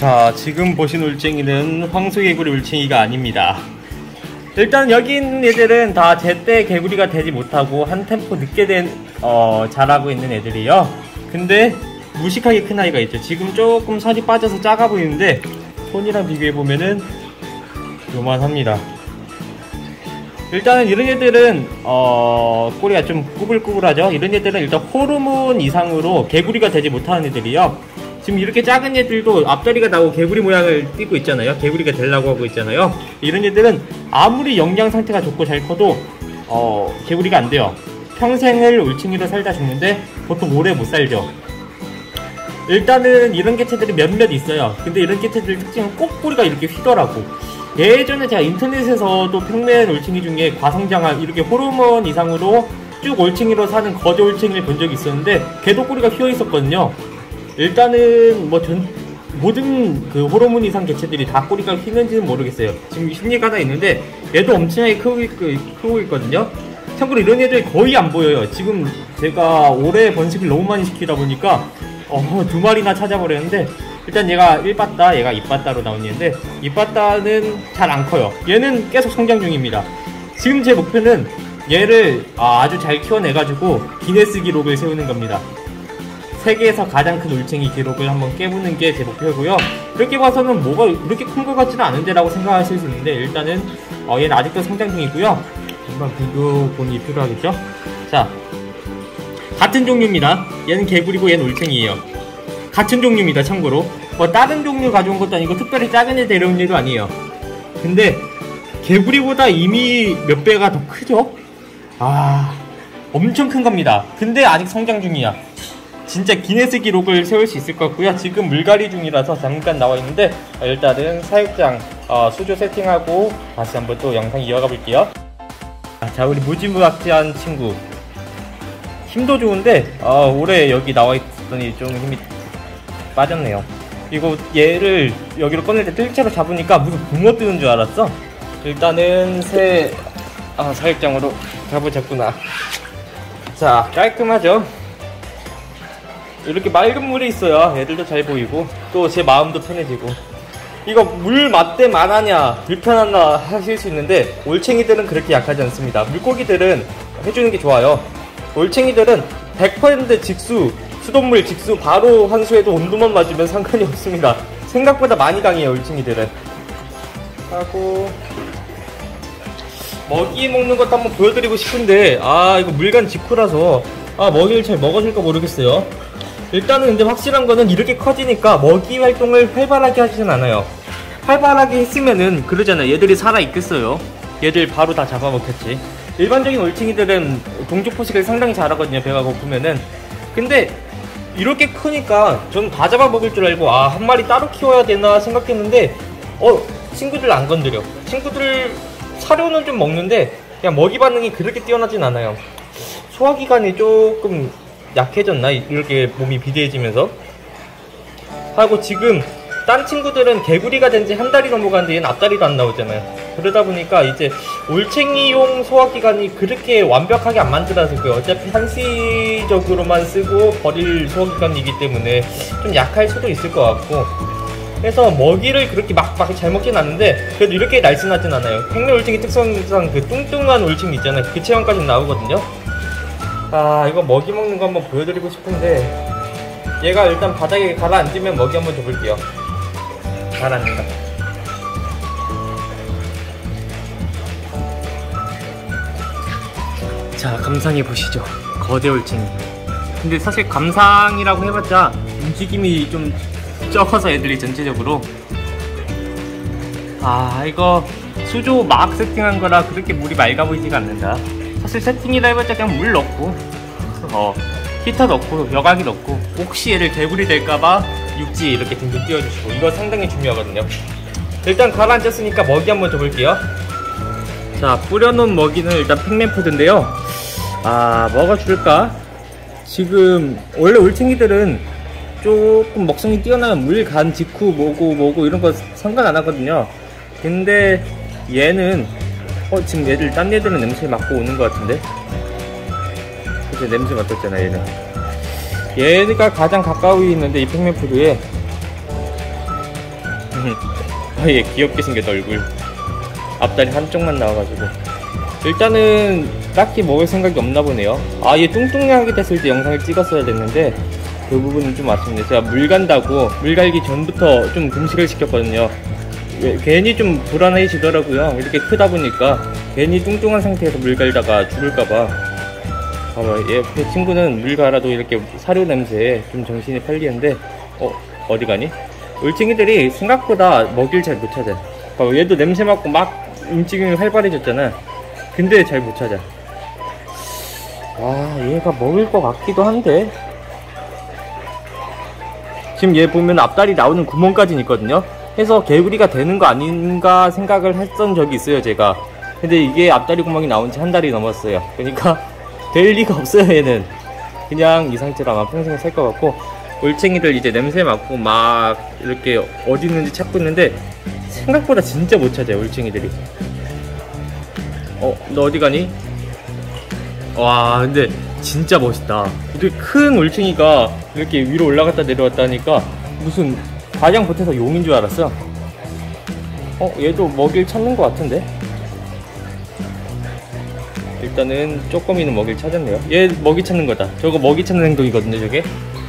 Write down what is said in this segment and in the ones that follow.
자, 지금 보신 울챙이는 황소개구리 울챙이가 아닙니다. 일단 여기 있는 애들은 다 제때 개구리가 되지 못하고 한 템포 늦게 자라고 있는 애들이요. 근데 무식하게 큰 아이가 있죠. 지금 조금 살이 빠져서 작아 보이는데 손이랑 비교해보면은 요만합니다. 일단은 이런 애들은 꼬리가 좀 꾸불꾸불하죠. 이런 애들은 일단 호르몬 이상으로 개구리가 되지 못하는 애들이요. 지금 이렇게 작은 애들도 앞다리가 나오고 개구리 모양을 띠고 있잖아요. 개구리가 되려고 하고 있잖아요. 이런 애들은 아무리 영양 상태가 좋고 잘 커도 개구리가 안 돼요. 평생을 울챙이로 살다 죽는데 보통 오래 못 살죠. 일단은 이런 개체들이 몇몇 있어요. 근데 이런 개체들 특징은 꼭 꼬리가 이렇게 휘더라고. 예전에 제가 인터넷에서도 평면 울챙이 중에 과성장한 이렇게 호르몬 이상으로 쭉 울챙이로 사는 거저 울챙이를 본 적이 있었는데 걔도 꼬리가 휘어 있었거든요. 일단은 모든 그 호르몬 이상 개체들이 다 꼬리가 휘는지는 모르겠어요. 지금 흰얘가 하나 있는데 얘도 엄청나게 크고 있거든요. 참고로 이런 애들 거의 안 보여요. 지금 제가 올해 번식을 너무 많이 시키다 보니까 두 마리나 찾아버렸는데, 일단 얘가 1빠따, 얘가 2빠따로 나온 얘인데 2빠따는 잘 안 커요. 얘는 계속 성장 중입니다. 지금 제 목표는 얘를 아주 잘 키워내가지고 기네스 기록을 세우는 겁니다. 세계에서 가장 큰 울챙이 기록을 한번 깨부는 게 제 목표고요. 이렇게 봐서는 뭐가 이렇게 큰 것 같지는 않은데 라고 생각하실 수 있는데, 일단은 얘는 아직도 성장 중이고요. 한번 비교본이 필요하겠죠. 자, 같은 종류입니다. 얘는 개구리고 얘는 울챙이에요. 같은 종류입니다. 참고로 다른 종류 가져온 것도 아니고 특별히 작은 애 데려온 일도 아니에요. 근데 개구리보다 이미 몇 배가 더 크죠? 엄청 큰 겁니다. 근데 아직 성장 중이야. 진짜 기네스 기록을 세울 수 있을 것 같고요. 지금 물갈이 중이라서 잠깐 나와 있는데, 일단은 사육장 수조 세팅하고 다시 한번 또 영상 이어가 볼게요. 자, 우리 무지무악지한 친구 힘도 좋은데 올해 여기 나와 있더니 좀 힘이 빠졌네요. 이거 얘를 여기로 꺼낼 때 뜰채로 잡으니까 무슨 붕어 뜨는 줄 알았어. 일단은 사육장으로 가보자꾸나. 자, 깔끔하죠? 이렇게 맑은 물에 있어야 애들도 잘 보이고 또 제 마음도 편해지고. 이거 물 맛대 말하냐 불편하나 하실 수 있는데, 올챙이들은 그렇게 약하지 않습니다. 물고기들은 해주는 게 좋아요. 올챙이들은 100% 직수, 수돗물 직수 바로 환수해도 온도만 맞으면 상관이 없습니다. 생각보다 많이 강해요, 올챙이들은. 하고 먹이 먹는 것도 한번 보여드리고 싶은데 이거 물간 직후라서 먹이를 잘 먹어줄까 모르겠어요. 일단은 근데 확실한 거는 이렇게 커지니까 먹이 활동을 활발하게 하지는 않아요. 활발하게 했으면은 그러잖아요. 얘들이 살아있겠어요. 얘들 바로 다 잡아먹겠지. 일반적인 올챙이들은 동족 포식을 상당히 잘하거든요, 배가 고프면은. 근데 이렇게 크니까 전 다 잡아먹을 줄 알고 한 마리 따로 키워야 되나 생각했는데 친구들 안 건드려. 친구들 사료는 좀 먹는데 그냥 먹이 반응이 그렇게 뛰어나진 않아요. 소화기관이 조금 약해졌나? 이렇게 몸이 비대해지면서. 하고 지금 딴 친구들은 개구리가 된 지 한 달이 넘어가는데 얘는 앞다리도 안 나오잖아요. 그러다 보니까 이제 올챙이용 소화기관이 그렇게 완벽하게 안 만들어질 거예요. 어차피 한시적으로만 쓰고 버릴 소화기관이기 때문에 좀 약할 수도 있을 것 같고, 그래서 먹이를 그렇게 막 잘 먹진 않는데 그래도 이렇게 날씬하진 않아요. 평면 올챙이 특성상 그 뚱뚱한 올챙이 있잖아요. 그 체형까지 나오거든요. 이거 먹이 먹는 거 한번 보여드리고 싶은데, 얘가 일단 바닥에 가라앉으면 먹이 한번 줘볼게요. 가라앉는다. 자, 감상해 보시죠. 거대 올챙이. 근데 사실 감상이라고 해봤자 움직임이 좀 적어서 애들이 전체적으로. 이거 수조 막 세팅한 거라 그렇게 물이 맑아 보이지가 않는다. 사실 세팅이라 해봤자 그냥 물 넣고 히터 넣고 여과기 넣고 혹시 얘를 개구리 될까봐 육지 이렇게 둥둥 띄워주시고, 이거 상당히 중요하거든요. 일단 가라앉았으니까 먹이 한번 줘볼게요. 자, 뿌려놓은 먹이는 일단 팩맨푸드인데요. 뭐가 줄까? 지금 원래 올챙이들은 조금 먹성이 뛰어나면 물 간 직후 뭐고 이런 거 상관 안 하거든요. 근데 얘는 지금 딴 애들은 냄새 맡고 오는 것 같은데? 그치, 냄새 맡았잖아, 얘는. 얘가 가장 가까이 있는데, 이 팩맨푸드에 아예 귀엽게 생겼다 얼굴. 앞다리 한쪽만 나와가지고 일단은 딱히 먹을 생각이 없나 보네요. 아, 얘 뚱뚱하게 됐을 때 영상을 찍었어야 됐는데 그 부분은 좀 아쉽네요. 제가 물 간다고 물 갈기 전부터 좀 금식을 시켰거든요. 괜히 좀 불안해지더라고요. 이렇게 크다 보니까 괜히 뚱뚱한 상태에서 물 갈다가 죽을까봐. 봐봐, 얘 친구는 물 갈아도 이렇게 사료 냄새에 좀 정신이 팔리는데 어디 가니? 울챙이들이 생각보다 먹이를 잘 못 찾아. 봐봐, 얘도 냄새 맡고 막 움직임이 활발해졌잖아. 근데 잘 못 찾아. 와, 얘가 먹을 것 같기도 한데. 지금 얘 보면 앞다리 나오는 구멍까지 있거든요. 해서 개구리가 되는 거 아닌가 생각을 했던 적이 있어요, 제가. 근데 이게 앞다리 구멍이 나온 지 한 달이 넘었어요. 그러니까 될 리가 없어요, 얘는. 그냥 이 상태로 아마 평생 살 것 같고. 올챙이들 이제 냄새 맡고 막 이렇게 어디 있는지 찾고 있는데 생각보다 진짜 못 찾아요, 올챙이들이. 너 어디 가니? 와, 근데 진짜 멋있다. 이렇게 큰 올챙이가 이렇게 위로 올라갔다 내려왔다 하니까 무슨 가장 보태서 용인 줄 알았어. 얘도 먹이를 찾는 것 같은데? 일단은 쪼꼬미는 먹이를 찾았네요. 얘 먹이 찾는 거다. 저거 먹이 찾는 행동이거든요, 저게.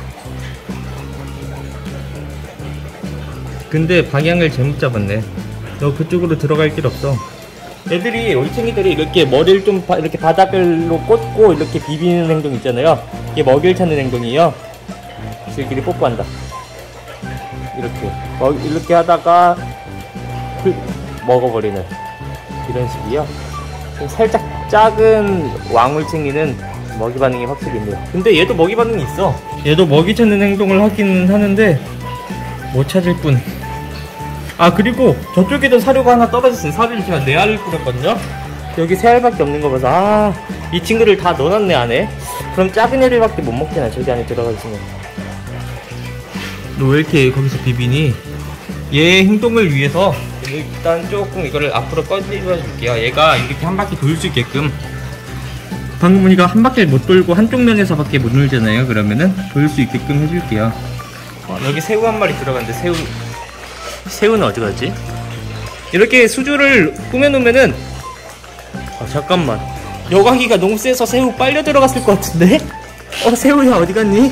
근데 방향을 잘못 잡았네. 너 그쪽으로 들어갈 길 없어. 애들이, 올챙이들이 이렇게 머리를 좀 이렇게 바닥으로 꽂고 이렇게 비비는 행동 있잖아요. 이게 먹이를 찾는 행동이에요. 지들끼리 뽀뽀한다. 이렇게 하다가 먹어버리는 이런 식이요. 살짝 작은 왕울챙이는 먹이 반응이 확실히 있네요. 근데 얘도 먹이 반응이 있어. 얘도 먹이 찾는 행동을 하기는 하는데 못 찾을 뿐. 아, 그리고 저쪽에도 사료가 하나 떨어졌어요. 사료를 제가 4알을 뿌렸거든요. 여기 3알밖에 없는 거 봐서 이 친구를 다 넣어놨네, 안에. 그럼 작은 애들밖에 못 먹잖아, 저기 안에 들어가 있으면. 너 왜 이렇게 거기서 비비니? 얘 행동을 위해서 일단 조금 이거를 앞으로 꺼내줘 줄게요. 얘가 이렇게 한 바퀴 돌 수 있게끔. 방금 보니까 한 바퀴를 못 돌고 한쪽 면에서밖에 못 놀잖아요. 그러면은 돌 수 있게끔 해줄게요. 여기 새우 한 마리 들어갔는데 새우는 어디 갔지? 이렇게 수조를 꾸며놓으면은 잠깐만, 여과기가 너무 세서 새우 빨려 들어갔을 것 같은데? 새우야 어디 갔니?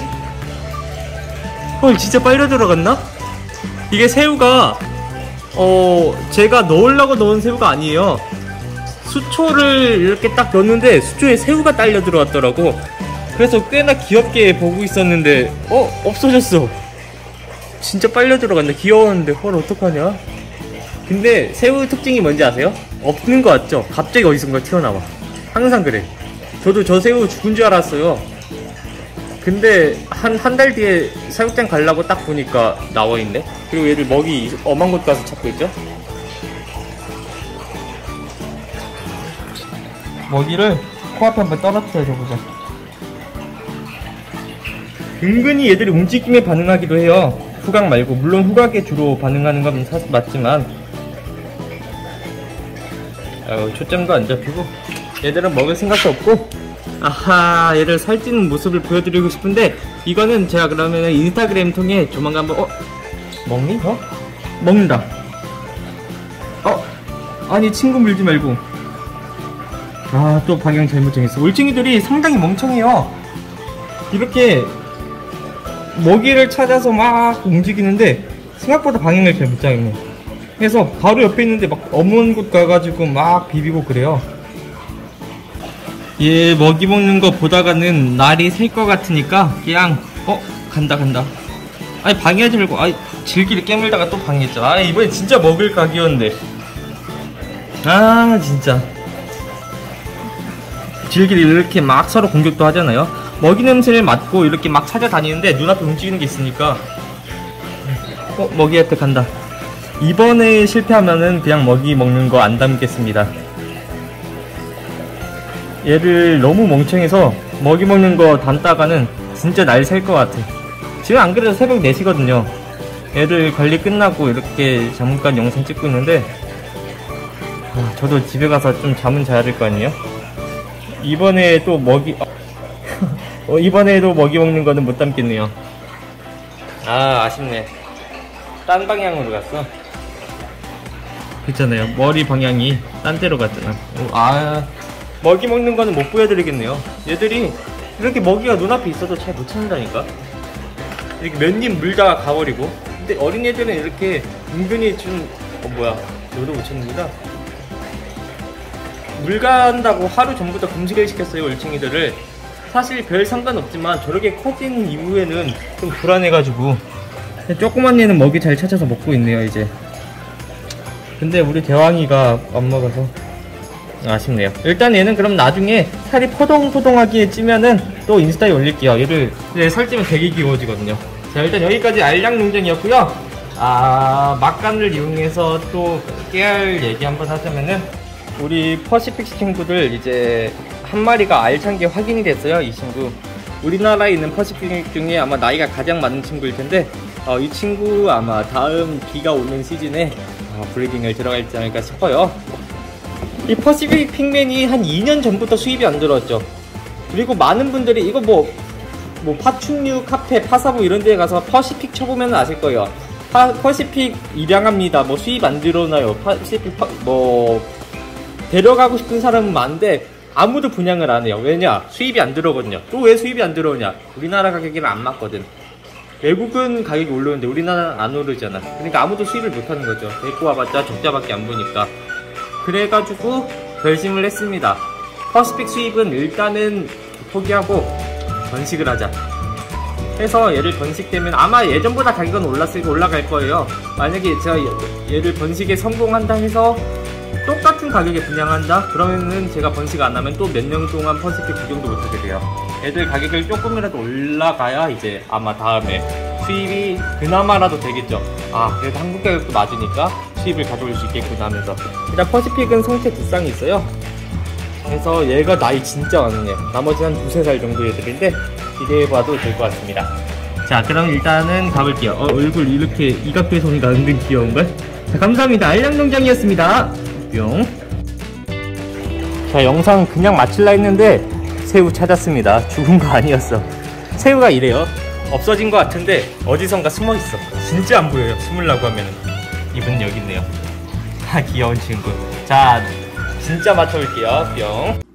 진짜 빨려 들어갔나? 이게 새우가 제가 넣으려고 넣은 새우가 아니에요. 수초를 이렇게 딱 넣었는데 수초에 새우가 딸려 들어왔더라고. 그래서 꽤나 귀엽게 보고 있었는데 없어졌어. 진짜 빨려 들어갔네. 귀여웠는데 어떡하냐. 근데 새우 특징이 뭔지 아세요? 없는 거 같죠? 갑자기 어디선가 튀어나와. 항상 그래. 저도 저 새우 죽은 줄 알았어요. 근데 한 달 뒤에 사육장 가려고 딱 보니까 나와있네. 그리고 얘를 먹이 엄한 곳 가서 찾고 있죠. 먹이를 코앞에 한번 떨어뜨려 줘보자. 은근히 얘들이 움직임에 반응하기도 해요. 후각 말고. 물론 후각에 주로 반응하는 건 맞지만 초점도 안 잡히고. 얘들은 먹을 생각도 없고. 아하, 얘를 살찌는 모습을 보여드리고 싶은데 이거는 제가 그러면 인스타그램 통해 조만간 한번 먹니? 먹는다. 아니, 친구 물지 말고. 또 방향 잘못 정했어. 올챙이들이 상당히 멍청해요. 이렇게 먹이를 찾아서 막 움직이는데 생각보다 방향을 잘 못 잡네. 그래서 바로 옆에 있는데 막 어머운 곳 가가지고 막 비비고 그래요. 얘 먹이 먹는 거 보다가는 날이 셀 것 같으니까 그냥 간다. 아니, 방해하지 말고. 질기를 깨물다가 또 방해했잖아. 이번엔 진짜 먹을 각이었는데. 진짜 질기를 이렇게 막 서로 공격도 하잖아요. 먹이 냄새를 맡고 이렇게 막 찾아다니는데 눈앞에 움직이는 게 있으니까 먹이한테 간다. 이번에 실패하면은 그냥 먹이 먹는 거 안 담겠습니다. 얘를 너무 멍청해서 먹이 먹는 거 담다가는 진짜 날 셀 것 같아. 지금 안 그래도 새벽 4시거든요 애들 관리 끝나고 이렇게 잠깐 영상 찍고 있는데 저도 집에 가서 좀 잠은 자야 될 거 아니에요? 이번에 또 이번에도 먹이 먹는 거는 못 담겠네요. 아쉽네. 딴 방향으로 갔어. 있잖아요. 머리 방향이 딴 데로 갔잖아. 먹이 먹는 거는 못 보여드리겠네요. 얘들이 이렇게 먹이가 눈앞에 있어도 잘 못 찾는다니까. 이렇게 몇 입 물다가 가버리고. 근데 어린애들은 이렇게 은근히 좀 너도 못 찾는구나. 물 간다고 하루 전부터 금식을 시켰어요, 올챙이들을. 사실 별 상관없지만 저렇게 커진 이후에는 좀 불안해가지고. 조그만 얘는 먹이 잘 찾아서 먹고 있네요, 이제. 근데 우리 대왕이가 안 먹어서 아쉽네요. 일단 얘는 그럼 나중에 살이 포동포동하게 찌면은 또 인스타에 올릴게요. 얘를 살찌면 되게 귀여워지거든요. 자, 일단 여기까지 알약 농장이었고요. 막간을 이용해서 또 깨알 얘기 한번 하자면은, 우리 퍼시픽 친구들 이제 한 마리가 알찬 게 확인이 됐어요. 이 친구 우리나라에 있는 퍼시픽 중에 아마 나이가 가장 많은 친구일 텐데, 이 친구 아마 다음 비가 오는 시즌에 브리딩을 들어갈지 않을까 싶어요. 이 퍼시픽 핑맨이 한 2년 전부터 수입이 안 들어왔죠. 그리고 많은 분들이 이거 뭐 파충류 카페 파사부 이런 데에 가서 퍼시픽 쳐보면 아실 거예요. 퍼시픽 입양합니다, 수입 안 들어오나요, 퍼시픽 데려가고 싶은 사람은 많은데 아무도 분양을 안 해요. 왜냐? 수입이 안 들어오거든요. 또 왜 수입이 안 들어오냐? 우리나라 가격이랑 안 맞거든. 외국은 가격이 올라오는데 우리나라는 안 오르잖아. 그러니까 아무도 수입을 못 하는 거죠. 데리고 와봤자 적자밖에 안 보니까. 그래가지고 결심을 했습니다. 퍼시픽 수입은 일단은 포기하고 번식을 하자 해서 얘를 번식되면 아마 예전보다 가격은 올라갈 거예요. 만약에 제가 얘를 번식에 성공한다 해서 똑같은 가격에 분양한다? 그러면은 제가 번식 안 하면 또 몇 년 동안 퍼시픽 구경도 못 하게 돼요. 애들 가격을 조금이라도 올라가야 이제 아마 다음에 수입이 그나마라도 되겠죠. 그래도 한국 가격도 맞으니까 수입을 가져올 수 있겠구나 하면서. 일단 퍼시픽은 성체 두 쌍이 있어요. 그래서 얘가 나이 진짜 많은 애. 나머지 한 2~3살 정도 애들인데 기대해봐도 될 것 같습니다. 자, 그럼 일단은 가볼게요. 얼굴 이렇게 이각도의 소리가 은근 귀여운걸? 자, 감사합니다. 알약농장이었습니다. 뿅. 자, 영상 그냥 마칠라 했는데 새우 찾았습니다. 죽은 거 아니었어. 새우가 이래요. 없어진 것 같은데 어디선가 숨어있어. 진짜 안 보여요, 숨으려고 하면은. 이분 여기 있네요. 귀여운 친구. 자, 진짜 맞춰볼게요. 뿅.